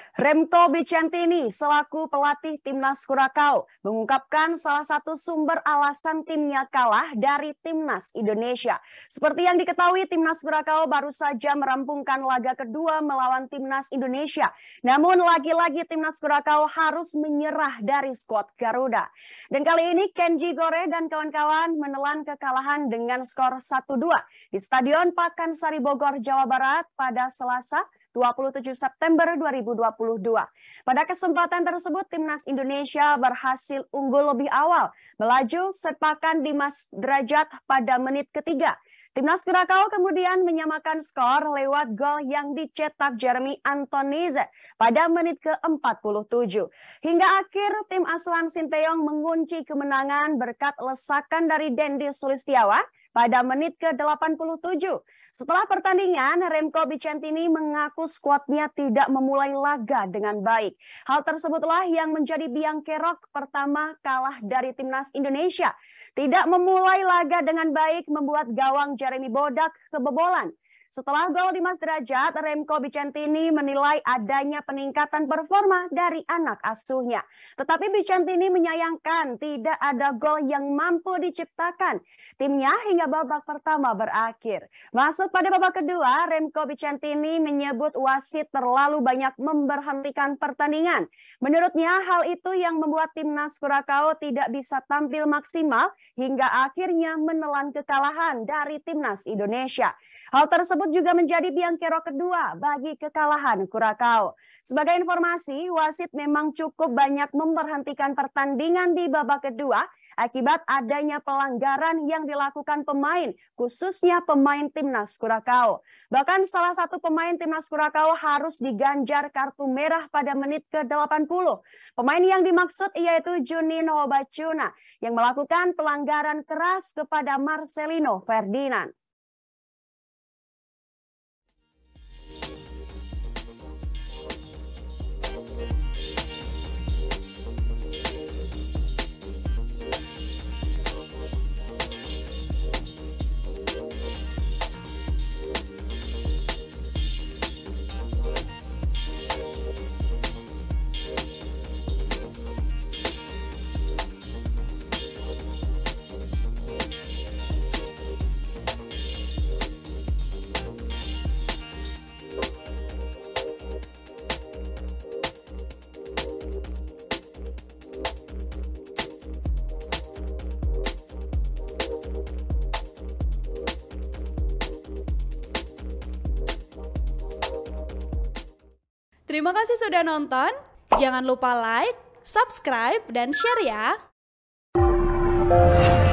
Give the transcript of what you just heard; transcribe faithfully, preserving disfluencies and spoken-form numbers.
Remco Bicentini selaku pelatih Timnas Curaçao mengungkapkan salah satu sumber alasan timnya kalah dari Timnas Indonesia. Seperti yang diketahui, Timnas Curaçao baru saja merampungkan laga kedua melawan Timnas Indonesia. Namun lagi-lagi Timnas Curaçao harus menyerah dari skuad Garuda. Dan kali ini Kenji Gore dan kawan-kawan menelan kekalahan dengan skor satu dua di Stadion Pakansari Bogor, Jawa Barat pada Selasa dua puluh tujuh September dua ribu dua puluh dua. Pada kesempatan tersebut, Timnas Indonesia berhasil unggul lebih awal, melaju sepakan Dimas Derajat pada menit ketiga. Timnas Curaçao kemudian menyamakan skor lewat gol yang dicetak Jeremy Antonize pada menit ke empat puluh tujuh. Hingga akhir tim asuhan Sinteyong mengunci kemenangan berkat lesakan dari Dendi Sulistiawan pada menit ke delapan puluh tujuh. Setelah pertandingan, Remco Bicentini mengaku skuadnya tidak memulai laga dengan baik. Hal tersebutlah yang menjadi biang kerok pertama kalah dari Timnas Indonesia. Tidak memulai laga dengan baik membuat gawang Jeremy Bodak kebobolan. Setelah gol Dimas Derajat, Remco Bicentini menilai adanya peningkatan performa dari anak asuhnya. Tetapi Bicentini menyayangkan tidak ada gol yang mampu diciptakan timnya hingga babak pertama berakhir. Masuk pada babak kedua, Remco Bicentini menyebut wasit terlalu banyak memberhentikan pertandingan. Menurutnya hal itu yang membuat Timnas Curaçao tidak bisa tampil maksimal hingga akhirnya menelan kekalahan dari Timnas Indonesia. Hal tersebut juga menjadi biang kerok kedua bagi kekalahan Curaçao. Sebagai informasi, wasit memang cukup banyak memberhentikan pertandingan di babak kedua akibat adanya pelanggaran yang dilakukan pemain, khususnya pemain Timnas Curaçao. Bahkan salah satu pemain Timnas Curaçao harus diganjar kartu merah pada menit ke delapan puluh. Pemain yang dimaksud yaitu Juninho Bacuna yang melakukan pelanggaran keras kepada Marcelino Ferdinand. Terima kasih sudah nonton. Jangan lupa like, subscribe, dan share ya.